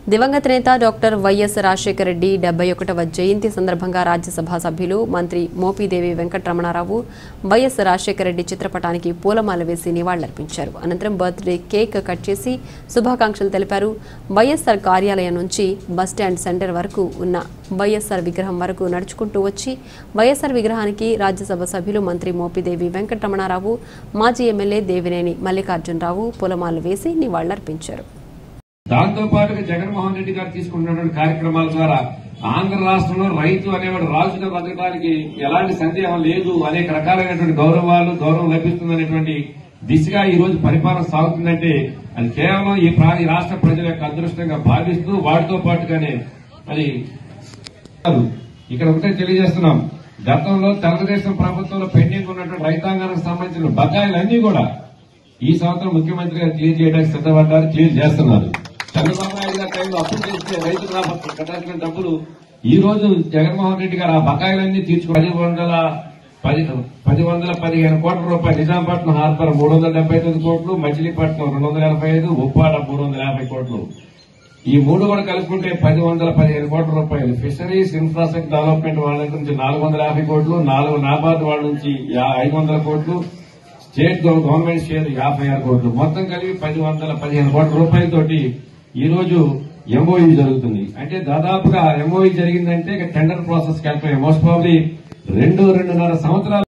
దివంగత నేత doctor YS Rajasekhara Reddy 71వ జయంతి సందర్భంగా రాజ్యసభ సభ్యులు మంత్రి మోపిదేవి వెంకటరమణారావు వైఎస్ రాజశేఖర రెడ్డి చిత్రపటానికి పూలమాల వేసి నివాళులర్పించారు. అనంతరం బర్త్డే కేక్ కట్ చేసి శుభాకాంక్షలు తెలిపారు. వైఎస్ఆర్ కార్యాలయం నుంచి బస్టాండ్ సెంటర్ వరకు ఉన్న వైఎస్ఆర్ విగ్రహం వరకు నడుచుకుంటూ వచ్చి వైఎస్ఆర్ విగ్రహానికి రాజ్యసభ సభ్యులు మంత్రి మోపిదేవి వెంకటరమణారావు, మాజీ ఎమ్మెల్యే దేవినేని మల్లికార్జునరావు పూలమాలలు వేసి నివాళులర్పించారు. దాంతో పాటుగా జగన్మోహన్ రెడ్డి గారు తీసుకుంటున్నటువంటి కార్యక్రమాల ద్వారా ఆంధ్ర రాష్ట్రంలో రైతు అనేవాడు రాజుగా బతకడానికి ఎలాంటి సందేహం లేదు, అనేక రకాలైనటువంటి గౌరవం లభిస్తుందనేటువంటి దిశగా ఈ రోజు పరిపాలన సాగుతుందంటే అది కేవలం ఈ రాష్ట్ర ప్రజల యొక్క అదృష్టంగా భావిస్తూ వాటితో పాటుగానే అది ఇక్కడ ఒకటే తెలియజేస్తున్నాం. గతంలో తెలుగుదేశం ప్రభుత్వంలో పెండింగ్ ఉన్నటువంటి రైతాంగానికి సంబంధించిన బకాయిలన్నీ కూడా ఈ సంవత్సరం ముఖ్యమంత్రి గారు క్లియర్ చేయడానికి సిద్ధపడ్డారు, క్లియర్ చేస్తున్నారు. చంద్రబాబు నాయుడు గారి టైంలో అప్పులు చేస్తే రైతులు కట్టాల్సిన డబ్బులు ఈ రోజు జగన్మోహన్ రెడ్డి గారు ఆ బకాయిలన్నీ తీర్చుకు 1015 కోట్ల రూపాయలు, నిజాంపట్నం హార్బర్ 379 కోట్లు, మచిలీపట్నం 285, ఉప్పాడ 350 కోట్లు, ఈ మూడు కూడా కలుపుకుంటే 1015 కోట్ల రూపాయలు. ఫిషరీస్ ఇన్ఫ్రాస్ట్రక్చర్ డెవలప్మెంట్ వాళ్ళ దగ్గర నుంచి 450 కోట్లు, నాబార్డు వాళ్ళ నుంచి 500 కోట్లు, స్టేట్ గవర్నమెంట్ షేర్ 56 కోట్లు, మొత్తం కలిపి 1015 కోట్ల రూపాయలతోటి ఈ రోజు ఎంఓయూ జరుగుతుంది. అంటే దాదాపుగా ఎంఓయూ జరిగిందంటే టెండర్ ప్రాసెస్ కి వెళ్తాయి. మోస్ట్ ప్రాబ్లీ 2-2.5 సంవత్సరాలు